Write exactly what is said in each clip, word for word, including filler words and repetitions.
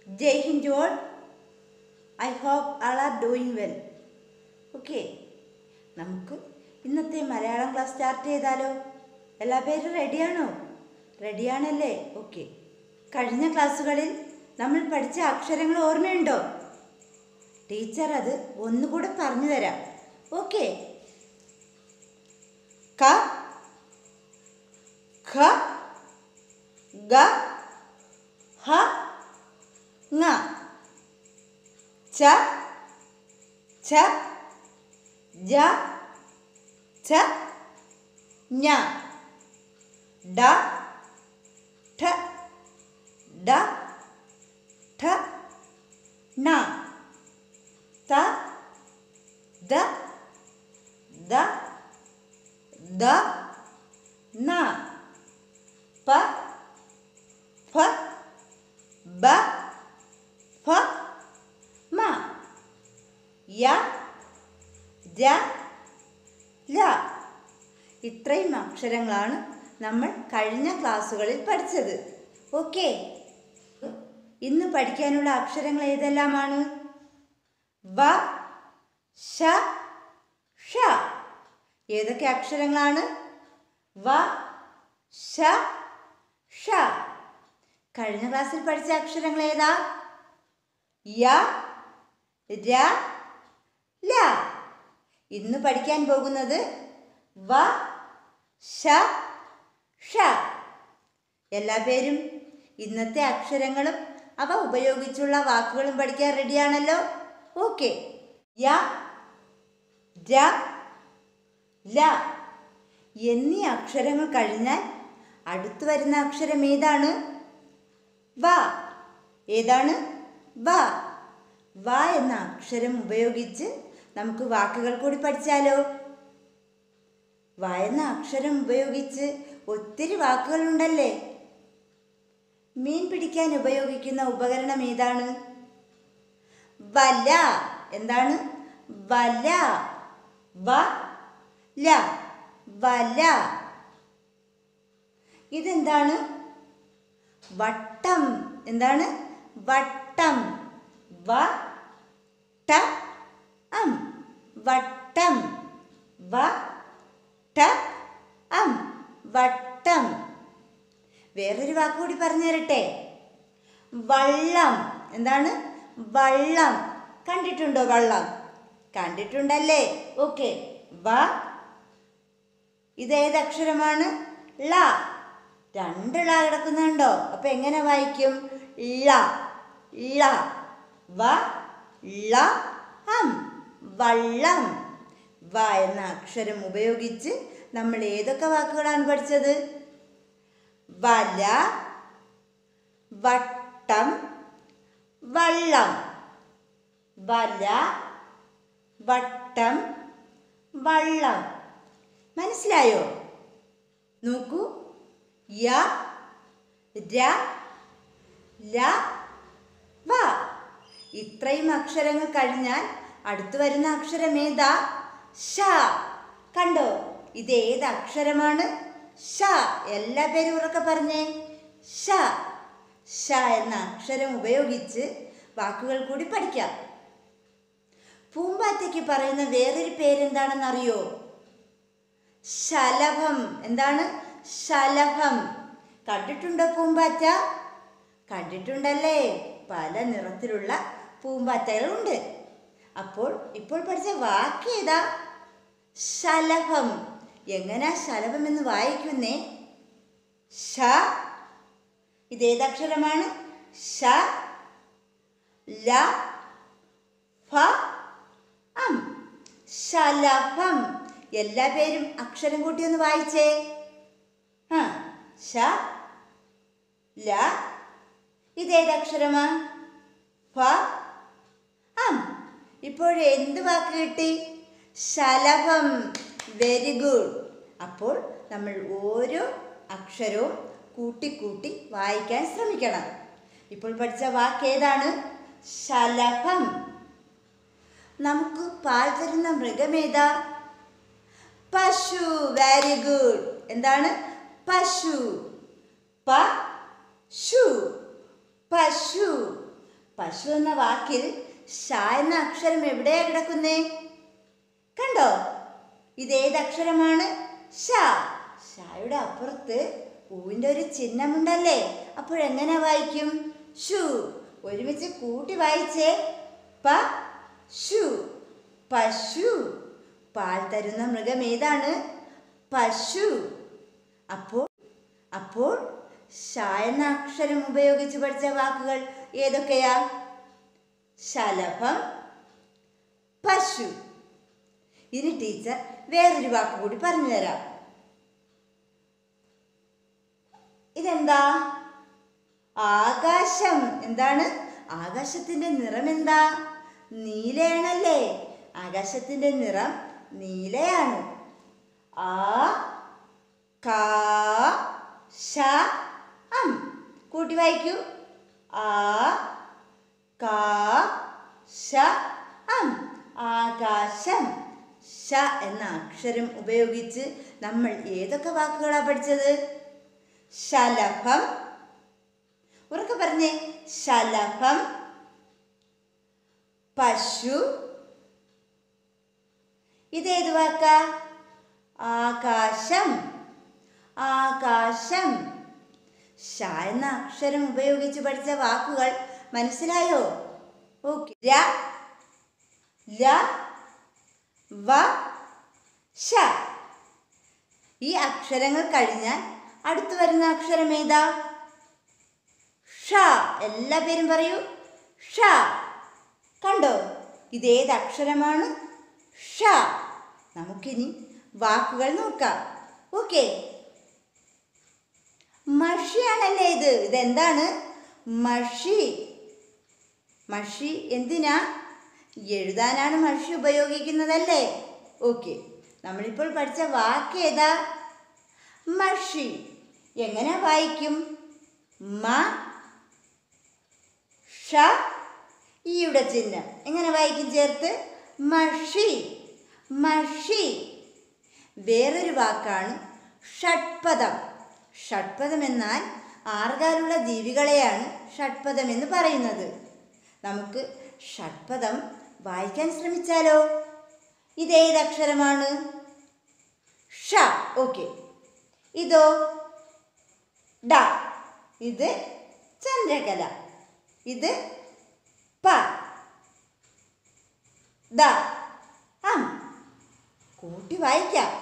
Jai Hind to all. I hope all are doing well. Okay. നമുക്ക് ഇന്നത്തെ Malayalam class start ചെയ്താലോ? എല്ലാ പേരും റെഡിയാണോ? റെഡിയാണല്ലേ? ഓക്കെ. കഴിഞ്ഞ ക്ലാസ്സുകളിൽ നമ്മൾ പഠിച്ച അക്ഷരങ്ങൾ ഓർമ്മയുണ്ടോ? ടീച്ചർ അത് ഒന്നുകൂടെ പറഞ്ഞു തരാം. ഓക്കെ. ക, ഖ, ഗ, ഹ, ങ, ച, ഛ, ജ, ഛ, ഞ, ഡ, ഠ, ഡ, ഠ, ണ, ത, ദ, ദ, ദ, ന, പ, ഫ, ബ, ഫ, മ, യ, ജ, ല. ഇത്രയും അക്ഷരങ്ങളാണ് നമ്മൾ കഴിഞ്ഞ ക്ലാസ്സുകളിൽ പഠിച്ചത്. ഓക്കെ. ഇന്ന് പഠിക്കാനുള്ള അക്ഷരങ്ങൾ ഏതെല്ലാമാണ്? വ, ശ, ഷ. ഏതൊക്കെ അക്ഷരങ്ങളാണ്? വ, ശ, ഷ. കഴിഞ്ഞ ക്ലാസ്സിൽ പഠിച്ച അക്ഷരങ്ങൾ ഏതാ? യ, ര, ല. ഇന്ന് പഠിക്കാൻ പോകുന്നത് വ, ശ, ഷ. എല്ലാ പേരും ഇന്നത്തെ അക്ഷരങ്ങളും അവ ഉപയോഗിച്ചുള്ള വാക്കുകളും പഠിക്കാൻ റെഡിയാണല്ലോ? ഓക്കെ. യ, ര, ല എന്നീ അക്ഷരങ്ങൾ കഴിഞ്ഞാൽ അടുത്തു വരുന്ന അക്ഷരം ഏതാണ്? വ. ഏതാണ്? വ. വ എന്ന അക്ഷരം ഉപയോഗിച്ച് നമുക്ക് വാക്കുകൾ കൂടി പഠിച്ചാലോ? വ എന്ന അക്ഷരം ഉപയോഗിച്ച് ഒത്തിരി വാക്കുകൾ ഉണ്ടല്ലേ? മീൻ പിടിക്കാൻ ഉപയോഗിക്കുന്ന ഉപകരണം ഏതാണ്? വല. എന്താണ്? വല. വ, ല. വല. ഇതെന്താണ്? വട്ടം. എന്താണ്? വട്ടം. വ, ട, അം. വട്ടം. വ, ട, അം. വട്ടം. വേറൊരു വാക്ക് കൂടി പറഞ്ഞു തരട്ടെ. വള്ളം. എന്താണ്? വള്ളം. കണ്ടിട്ടുണ്ടോ വള്ളം? കണ്ടിട്ടുണ്ടല്ലേ? ഓക്കെ. വ. ഇതേത് അക്ഷരമാണ്? ള. രണ്ട് ള കിടക്കുന്നുണ്ടോ? അപ്പൊ എങ്ങനെ വായിക്കും? ള. ള. വ, ള, അം. വള്ളം. വ എന്ന അക്ഷരം ഉപയോഗിച്ച് നമ്മൾ ഏതൊക്കെ വാക്കുകളാണ് പഠിച്ചത്? വല, വട്ടം, വള്ളം. വല, വട്ടം, വള്ളം. മനസ്സിലായോ? നോക്കൂ. യ, ര, ല, വ. ഇത്രയും അക്ഷരങ്ങൾ കഴിഞ്ഞാൽ അടുത്തു വരുന്ന അക്ഷരം ഏതാ? ഷ. കണ്ടോ? ഇത് ഏത് അക്ഷരമാണ്? ഷ. എല്ലാ പേരും ഉറക്കെ പറഞ്ഞേ. ഷ. ഷ എന്ന അക്ഷരം ഉപയോഗിച്ച് വാക്കുകൾ കൂടി പഠിക്കാം. പൂമ്പാറ്റയ്ക്ക് പറയുന്ന വേറൊരു പേരെന്താണെന്ന് അറിയോ? ശലഭം. എന്താണ്? ശലഭം. കണ്ടിട്ടുണ്ടോ പൂമ്പാറ്റ? കണ്ടിട്ടുണ്ടല്ലേ? പല നിറത്തിലുള്ള പൂമ്പാറ്റകളുണ്ട്. അപ്പോൾ ഇപ്പോൾ പഠിച്ച വാക്ക് ഏതാ? ശലഭം. എങ്ങനാ ശലഭം എന്ന് വായിക്കുന്നേ? ഷ. ഇതേതക്ഷരമാണ്? ഷ, ല, ഫ, അം. ശലഭം. എല്ലാ പേരും അക്ഷരം കൂട്ടി ഒന്ന് വായിച്ചേ. ആ. ഷ, ല. ഇതേതക്ഷരമാ? ഫ, അം. ഇപ്പോഴേ എന്ത് വാക്ക് കിട്ടി? ശലഭം. Very good. അപ്പോൾ നമ്മൾ ഓരോ അക്ഷരവും കൂട്ടിക്കൂട്ടി വായിക്കാൻ ശ്രമിക്കണം. ഇപ്പോൾ പഠിച്ച വാക്ക് ഏതാണ്? ശലഭം. നമുക്ക് പാൽ തരുന്ന മൃഗമേതാ? പശു. Very good. എന്താണ്? പശു. പ, ശു. പശു. പശു എന്ന വാക്കിൽ ഷ എന്ന അക്ഷരം എവിടെയാ കിടക്കുന്നേ? കണ്ടോ? ഇതേത് അക്ഷരമാണ്? ഷ. ഷയുടെ അപ്പുറത്ത് ഊവിൻ്റെ ഒരു ചിഹ്നമുണ്ടല്ലേ? അപ്പോഴെങ്ങനെ വായിക്കും? ഷു. ഒരുമിച്ച് കൂട്ടി വായിച്ചേ. പ ശു. പശു. പാൽ തരുന്ന മൃഗം ഏതാണ്? പശു. അപ്പോൾ അപ്പോൾ ഷ എന്ന അക്ഷരം ഉപയോഗിച്ച് പഠിച്ച വാക്കുകൾ ഏതൊക്കെയാ? ശലഭം, പശു. ഇനി ടീച്ചർ വേറൊരു വാക്ക് കൂടി പറഞ്ഞു തരാം. ഇതെന്താ? ആകാശം. എന്താണ്? ആകാശത്തിന്റെ നിറം എന്താ? നീലയാണല്ലേ? ആകാശത്തിന്റെ നിറം നീലയാണ്. ആ കാ ശ അം. കൂട്ടി വായിക്കൂ. ആ കാ ശ അം. ആകാശം. ശ എന്ന അക്ഷരം ഉപയോഗിച്ച് നമ്മൾ ഏതൊക്കെ വാക്കുകളാണ് പഠിച്ചത്? ശലഭം. ഉറക്കെ പറഞ്ഞേ. ശലഭം, പശു. ഇതേത് വാക്കാ? ആകാശം. ആകാശം. ഷ എന്ന അക്ഷരം ഉപയോഗിച്ച് പഠിച്ച വാക്കുകൾ മനസ്സിലായോ? ഓക്കെ. ര, ല, വ, ശ. ഈ അക്ഷരങ്ങൾ കഴിഞ്ഞാൽ അടുത്തു വരുന്ന അക്ഷരം ഏതാ? ഷ. എല്ലാ പേരും പറയൂ. ഷ. കണ്ടോ? ഇതേത് അക്ഷരമാണ്? ഷ. നമുക്കിനി വാക്കുകൾ നോക്കാം. ഓക്കെ. മഷിയാണല്ലേ ഇത്? ഇതെന്താണ്? മഷി. മഷി എന്തിനാ? എഴുതാനാണ് മഷി ഉപയോഗിക്കുന്നതല്ലേ? ഓക്കെ. നമ്മളിപ്പോൾ പഠിച്ച വാക്ക് ഏതാ? മഷി. എങ്ങനെ വായിക്കും? മ ഷ ഈയുടെ ചിഹ്നം എങ്ങനെ വായിക്കും ചേർത്ത്? മഷി. മഷി. വേറൊരു വാക്കാണ് ഷഡ്പദം. ഷഡ്പദം എന്നാൽ ആറുകാലുള്ള ജീവികളെയാണ് ഷഡ്പദം എന്ന് പറയുന്നത്. നമുക്ക് ഷഡ്പദം വായിക്കാൻ ശ്രമിച്ചാലോ? ഇതേത് അക്ഷരമാണ്? ഷ. ഓക്കെ. ഇതോ? ഡ. ഇത് ചന്ദ്രകല. ഇത് പ, ദ, അം. കൂട്ടി വായിക്കാം.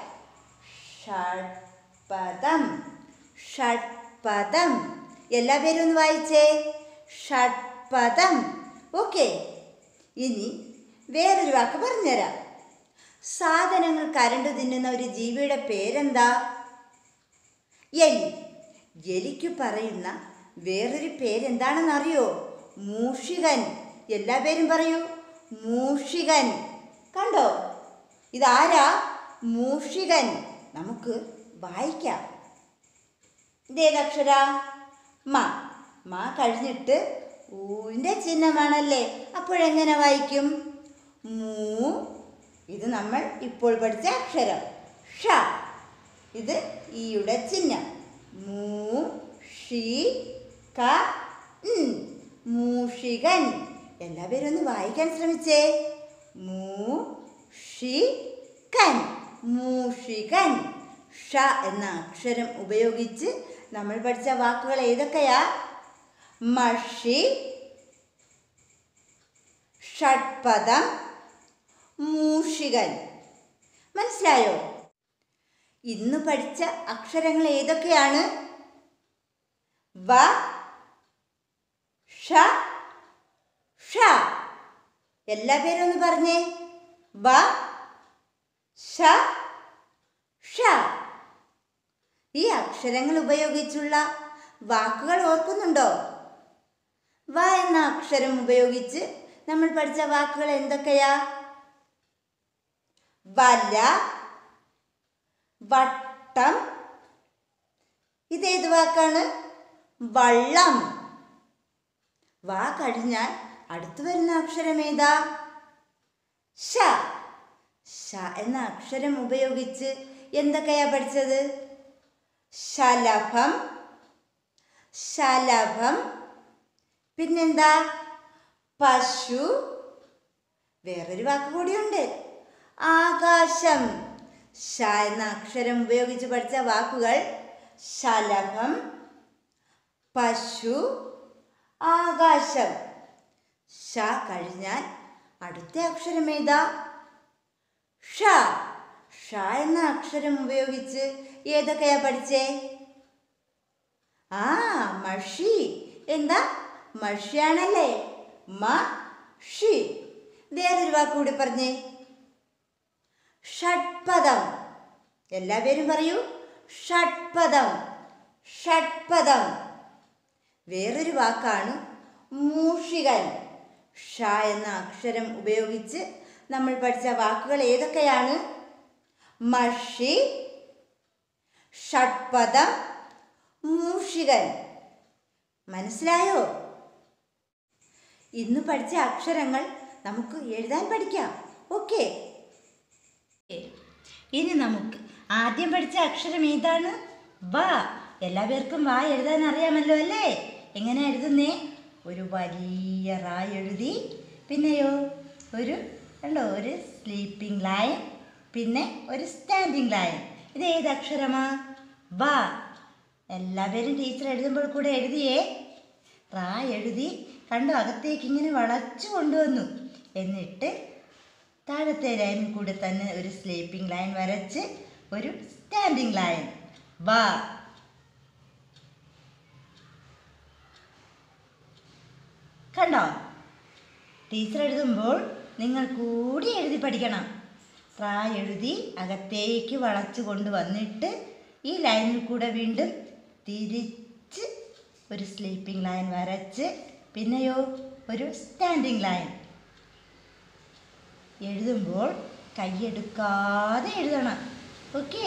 ഷഡ്പദം. ഷഡ്പദം. എല്ലാ പേരും ഒന്ന് വായിച്ചേ. ഷഡ്പദം. ഓക്കെ. ഇനി വേറൊരു വാക്ക് പറഞ്ഞുതരാം. സാധനങ്ങൾ കരണ്ടു തിന്നുന്ന ഒരു ജീവിയുടെ പേരെന്താ? എലി. എലിക്ക് പറയുന്ന വേറൊരു പേരെന്താണെന്ന് അറിയോ? മൂഷികൻ. എല്ലാ പേരും പറയൂ. മൂഷികൻ. കണ്ടോ? ഇതാരാ? മൂഷികൻ. നമുക്ക് വായിക്കാം. ഇതേതക്ഷര? മ. മ കഴിഞ്ഞിട്ട് ഊവിൻ്റെ ചിഹ്നമാണല്ലേ? അപ്പോഴെങ്ങനെ വായിക്കും? മൂ. ഇത് നമ്മൾ ഇപ്പോൾ പഠിച്ച അക്ഷരം. ഷ. ഇത് ഈയുടെ ചിഹ്നം. മൂ ഷി ക ൻ. മൂഷികൻ. എല്ലാവരും ഒന്ന് വായിക്കാൻ ശ്രമിച്ചേ. മൂഷികൻ. മൂഷികൻ. ഷ എന്ന അക്ഷരം ഉപയോഗിച്ച് നമ്മൾ പഠിച്ച വാക്കുകൾ ഏതൊക്കെയാ? മഷി, ഷഡ്പദം, മൂഷികൻ. മനസ്സിലായോ? ഇന്ന് പഠിച്ച അക്ഷരങ്ങൾ ഏതൊക്കെയാണ്? വ, ഷ, ഷ. എല്ലാ പേരും ഒന്ന് പറഞ്ഞേ. വ, ഷ, ഷ. ഈ അക്ഷരങ്ങൾ ഉപയോഗിച്ചുള്ള വാക്കുകൾ ഓർക്കുന്നുണ്ടോ? വ എന്ന അക്ഷരം ഉപയോഗിച്ച് നമ്മൾ പഠിച്ച വാക്കുകൾ എന്തൊക്കെയാ? വല, വട്ടം. ഇതേത് വാക്കാണ്? വള്ളം. വാ കഴിഞ്ഞാൽ അടുത്തു വരുന്ന അക്ഷരം ഏതാ? ശ. ശ എന്ന അക്ഷരം ഉപയോഗിച്ച് എന്തൊക്കെയാ പഠിച്ചത്? ശലഭം, ശലഭം. പിന്നെന്താ? പശു. വേറൊരു വാക്ക് കൂടിയുണ്ട്, ആകാശം. ഷ എന്ന അക്ഷരം ഉപയോഗിച്ച് പഠിച്ച വാക്കുകൾ ശലഭം, പശു, ആകാശം. ഷ കഴിഞ്ഞാൽ അടുത്ത അക്ഷരം ഏതാ? ഷ. ഷ എന്ന അക്ഷരം ഉപയോഗിച്ച് ഏതൊക്കെയാ പഠിച്ചേ? ആ മഷി. എന്താ? മഷിയാണല്ലേ. മഷി. വേറൊരു വാക്കുകൂടി പറഞ്ഞേ. ഷഡ്പദം. എല്ലാവരും പറയൂ, ഷഡ്പദം, ഷഡ്പദം. വേറൊരു വാക്കാണ് മൂഷികൻ. ഷ എന്ന അക്ഷരം ഉപയോഗിച്ച് നമ്മൾ പഠിച്ച വാക്കുകൾ ഏതൊക്കെയാണ്? മഷി, ഷഡ്പദം, മൂഷികൻ. മനസ്സിലായോ? ഇന്ന് പഠിച്ച അക്ഷരങ്ങൾ നമുക്ക് എഴുതാൻ പഠിക്കാം. ഓക്കെ. ഇനി നമുക്ക് ആദ്യം പഠിച്ച അക്ഷരം ഏതാണ്? വ. എല്ലാവർക്കും വാ എഴുതാൻ അറിയാമല്ലോ അല്ലേ? എങ്ങനെ എഴുതുന്നേ? ഒരു വലിയ റാ എഴുതി, പിന്നെയോ ഒരു കണ്ടോ ഒരു സ്ലീപ്പിംഗ് ലൈൻ, പിന്നെ ഒരു സ്റ്റാൻഡിംഗ് ലൈൻ. ഇത് ഏത് അക്ഷരമാ? വ. എല്ലാവരും ടീച്ചർ എഴുതുമ്പോൾ കൂടെ എഴുതിയേ. റാ എഴുതി കണ്ടോ, അകത്തേക്ക് ഇങ്ങനെ വളച്ചു കൊണ്ടുവന്നു. എന്നിട്ട് താഴത്തെ ലൈനിൽ കൂടെ തന്നെ ഒരു സ്ലീപ്പിംഗ് ലൈൻ വരച്ച് ഒരു സ്റ്റാൻഡിംഗ് ലൈൻ. വാ. കണ്ടോ? ടീച്ചർ എഴുതുമ്പോൾ നിങ്ങൾ കൂടി എഴുതി പഠിക്കണം. റാ എഴുതി അകത്തേക്ക് വളച്ചു കൊണ്ടുവന്നിട്ട് ഈ ലൈനിൽ കൂടെ വീണ്ടും തിരിച്ച് ഒരു സ്ലീപ്പിംഗ് ലൈൻ വരച്ച്, പിന്നെയോ ഒരു സ്റ്റാൻഡിംഗ് ലൈൻ. എഴുതുമ്പോൾ കൈയെടുക്കാതെ എഴുതണം. ഓക്കെ.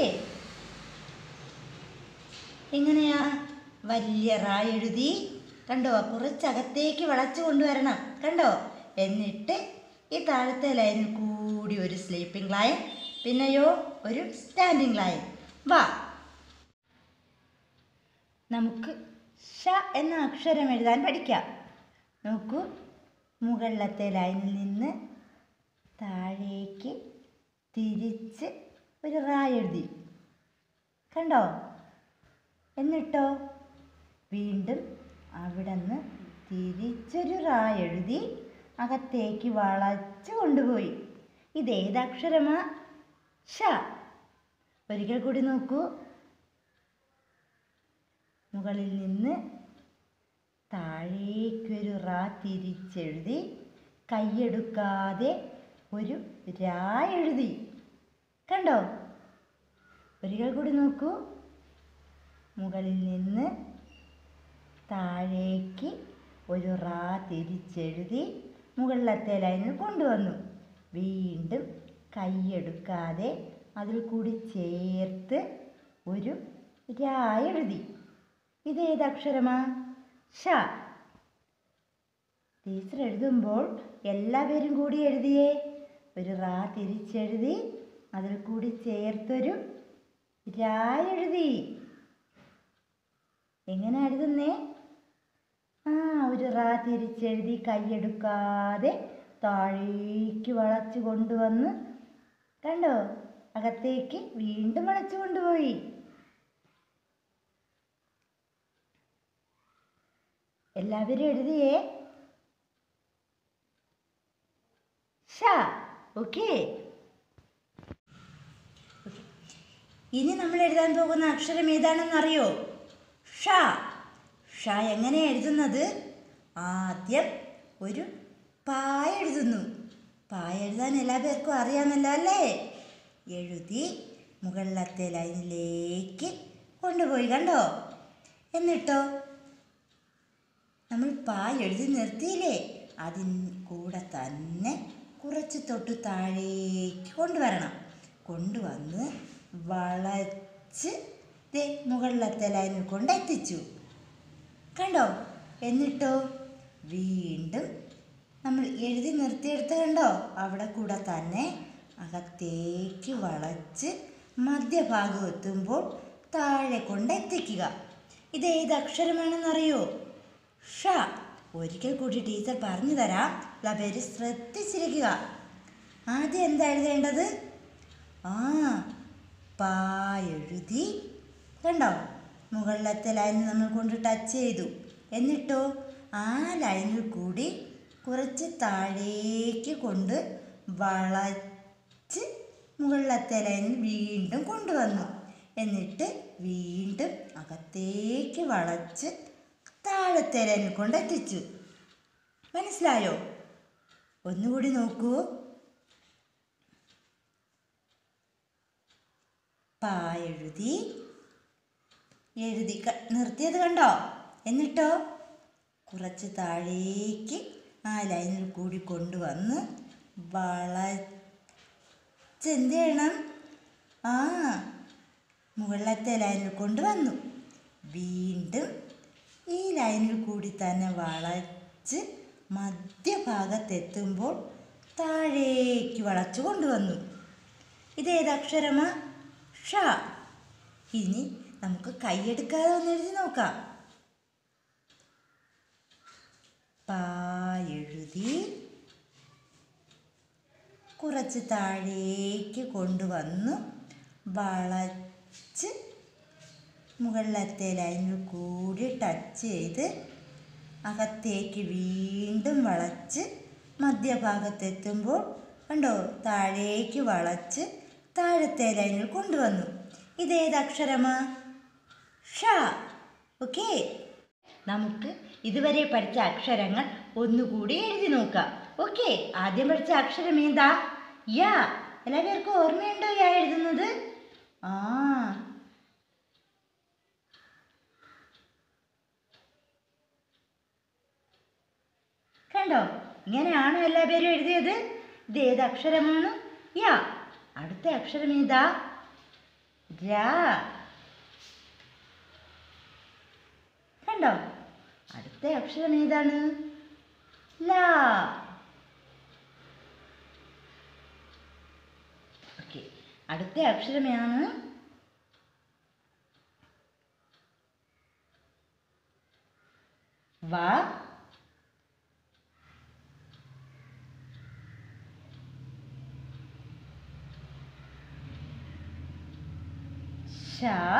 എങ്ങനെയാ? വലിയ റാ എഴുതി കണ്ടോ, കുറച്ചകത്തേക്ക് വളച്ചു കൊണ്ടുവരണം. കണ്ടോ? എന്നിട്ട് ഈ താഴത്തെ ലൈനിൽ കൂടി ഒരു സ്ലീപ്പിംഗ് ലൈൻ, പിന്നെയോ ഒരു സ്റ്റാൻഡിംഗ് ലൈൻ. വാ. നമുക്ക് ഷ എന്ന അക്ഷരം എഴുതാൻ പഠിക്കാം. നോക്കൂ, മുകളിലത്തെ ലൈനിൽ നിന്ന് താഴേക്ക് തിരിച്ച് ഒരു റാ എഴുതി. കണ്ടോ? എന്നിട്ടോ വീണ്ടും അവിടെ നിന്ന് തിരിച്ചൊരു റാ എഴുതി അകത്തേക്ക് വളച്ച് കൊണ്ടുപോയി. ഇതേതക്ഷരമാ? ഷ. ഒരിക്കൽ കൂടി നോക്കൂ. മുകളിൽ നിന്ന് താഴേക്കൊരു റാ തിരിച്ചെഴുതി കൈയെടുക്കാതെ ഒരു രാ എഴുതി. കണ്ടോ? ഒരിക്കൽ കൂടി നോക്കൂ. മുകളിൽ നിന്ന് താഴേക്ക് ഒരു റാ തിരിച്ചെഴുതി മുകളിലത്തെ ലൈനിൽ കൊണ്ടുവന്നു. വീണ്ടും കൈയെടുക്കാതെ അതിൽ കൂടി ചേർത്ത് ഒരു രാ എഴുതി. ഇതേതക്ഷരമാ? ഷ. ടീച്ചർ എഴുതുമ്പോൾ എല്ലാവരും കൂടി എഴുതിയേ. ഒരു റാ തിരിച്ചെഴുതി അതിൽ കൂടി ചേർത്തൊരു രാ എഴുതി. എങ്ങനെ എഴുതുന്നേ? ആ ഒരു റാ തിരിച്ചെഴുതി കൈയെടുക്കാതെ താഴേക്ക് വളച്ചു കൊണ്ടുവന്ന് കണ്ടോ, അകത്തേക്ക് വീണ്ടും വളച്ചു കൊണ്ടുപോയി. എല്ലാവരും എഴുതിയേ. ഷ. ഓക്കെ. ഇനി നമ്മൾ എഴുതാൻ പോകുന്ന അക്ഷരം ഏതാണെന്ന് അറിയോ? ഷ. ഷ എങ്ങനെ എഴുതുന്നത്? ആദ്യം ഒരു പാ എഴുതുന്നു. പാ എഴുതാൻ എല്ലാ പേർക്കും അറിയാമല്ലോ അല്ലേ? എഴുതി മുകളിലത്തെ ലൈനിലേക്ക് കൊണ്ടുപോയി. കണ്ടോ? എന്നിട്ടോ നമ്മൾ പാ എഴുതി നിർത്തിയില്ലേ, അതിന് കൂടെ തന്നെ കുറച്ച് തൊട്ട് താഴേക്ക് കൊണ്ടുവരണം. കൊണ്ടുവന്ന് വളച്ച് ദേ മുകളിലത്തെ ലൈനിൽ കൊണ്ടെത്തിച്ചു. കണ്ടോ? എന്നിട്ടോ വീണ്ടും നമ്മൾ എഴുതി നിർത്തിയെടുത്ത് കണ്ടോ, അവിടെ കൂടെ തന്നെ അകത്തേക്ക് വളച്ച് മധ്യഭാഗം എത്തുമ്പോൾ താഴെ കൊണ്ടെത്തിക്കുക. ഇത് ഏത് അക്ഷരമാണെന്നറിയോ? ഷ. ഒരിക്കൽ കൂടി ടീച്ചർ പറഞ്ഞു തരാം. എല്ലാ പേര് ശ്രദ്ധിച്ചിരിക്കുക. ആദ്യം എന്താ എഴുതേണ്ടത്? ആ പാ എഴുതി. കണ്ടോ? മുകളിലത്തെ ലൈൻ നമ്മൾ കൊണ്ട് ടച്ച് ചെയ്തു. എന്നിട്ടോ ആ ലൈനിൽ കൂടി കുറച്ച് താഴേക്ക് കൊണ്ട് വളച്ച് മുകളിലത്തെ ലൈനിൽ വീണ്ടും കൊണ്ടുവന്നു. എന്നിട്ട് വീണ്ടും അകത്തേക്ക് വളച്ച് താഴത്തെ ലൈനിൽ കൊണ്ട് എത്തിച്ചു. മനസ്സിലായോ? ഒന്നുകൂടി നോക്കൂ. പാ എഴുതി എഴുതി നിർത്തിയത് കണ്ടോ? എന്നിട്ടോ കുറച്ച് താഴേക്ക് ആ ലൈനിൽ കൂടി കൊണ്ടുവന്ന് വളച്ച് എന്ത് ചെയ്യണം? ആ മുകളിലത്തെ ലൈനിൽ കൊണ്ടുവന്നു. വീണ്ടും ഈ ലൈനിൽ കൂടി തന്നെ വളച്ച് മധ്യഭാഗത്തെത്തുമ്പോൾ താഴേക്ക് വളച്ചു കൊണ്ടുവന്നു. ഇതേതക്ഷരമാ? ഷ. ഇനി നമുക്ക് കൈയെടുക്കാതെ ഒന്ന് എഴുതി നോക്കാം. പാ എഴുതി കുറച്ച് താഴേക്ക് കൊണ്ടുവന്നു വളച്ച് മുകളിലത്തെ ലൈനിൽ കൂടി ടച്ച് ചെയ്ത് അകത്തേക്ക് വീണ്ടും വളച്ച് മധ്യഭാഗത്തെത്തുമ്പോൾ കണ്ടോ താഴേക്ക് വളച്ച് താഴത്തെ ലൈനിൽ കൊണ്ടുവന്നു. ഇതേതക്ഷരമാ? ഷ. ഓക്കെ, നമുക്ക് ഇതുവരെ പഠിച്ച അക്ഷരങ്ങൾ ഒന്നുകൂടി എഴുതി നോക്കാം. ഓക്കെ, ആദ്യം പഠിച്ച അക്ഷരം ഏതാ? യാ. എല്ലാവർക്കും ഓർമ്മയുണ്ടോ യാ എഴുതുന്നത്? ആ കണ്ടോ? ഇങ്ങനെയാണോ എല്ലാ പേരും എഴുതിയത്? ഇത് ഏത് അക്ഷരമാണ്? യാ. അടുത്ത അക്ഷരം ഏതാ? രാ. കണ്ടോ? അടുത്ത അക്ഷരം ഏതാണ്? ലാ. ഓക്കെ, അടുത്ത അക്ഷരമാണ് വ. ഷ.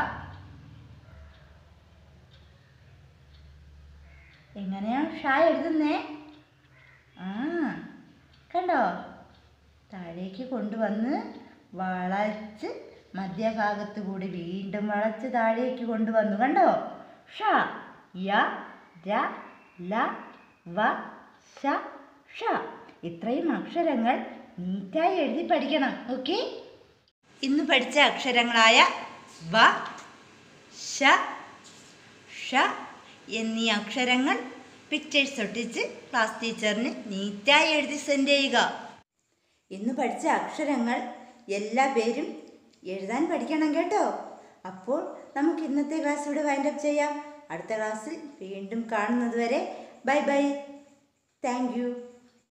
എങ്ങനെയാണ് ഷ എഴുതുന്നേ? ആ കണ്ടോ? താഴേക്ക് കൊണ്ടുവന്ന് വളച്ച് മധ്യഭാഗത്ത് കൂടി വീണ്ടും വളച്ച് താഴേക്ക് കൊണ്ടുവന്നു. കണ്ടോ? ഷ. യ, ര, ല, വ, ശ, ഷ. ഇത്രയും അക്ഷരങ്ങൾ നീറ്റായി എഴുതി പഠിക്കണം. ഓക്കെ, ഇന്ന് പഠിച്ച അക്ഷരങ്ങളായ വ, ശ, ഷ എന്നീ അക്ഷരങ്ങൾ പിക്ചേഴ്സ് ഒട്ടിച്ച് ക്ലാസ് ടീച്ചറിന് നീറ്റായി എഴുതി സെൻഡ് ചെയ്യുക. ഇന്ന് പഠിച്ച അക്ഷരങ്ങൾ എല്ലാ പേരും എഴുതാൻ പഠിക്കണം കേട്ടോ. അപ്പോൾ നമുക്ക് ഇന്നത്തെ ക്ലാസ് ഇവിടെ വൈൻഡപ്പ് ചെയ്യാം. അടുത്ത ക്ലാസ്സിൽ വീണ്ടും കാണുന്നത് വരെ ബൈ ബൈ. Thank you.